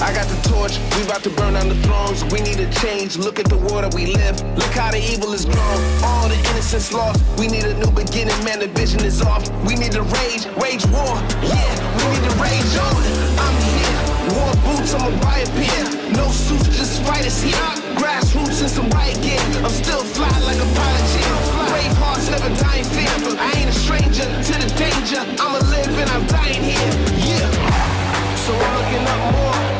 I got the torch, we about to burn down the thrones. We need a change, look at the world that we live. Look how the evil is grown, all the innocence lost. We need a new beginning, man, the vision is off. We need to wage war, yeah, we need to rage on. I'm here, war boots, I'ma buy a pair. No suits, just spiders here. Grassroots and some white gear. I'm still fly like a pilot jet. Brave hearts never die in fear. I ain't a stranger to the danger. I'ma live and I'm dying here, yeah. So I'm looking up more.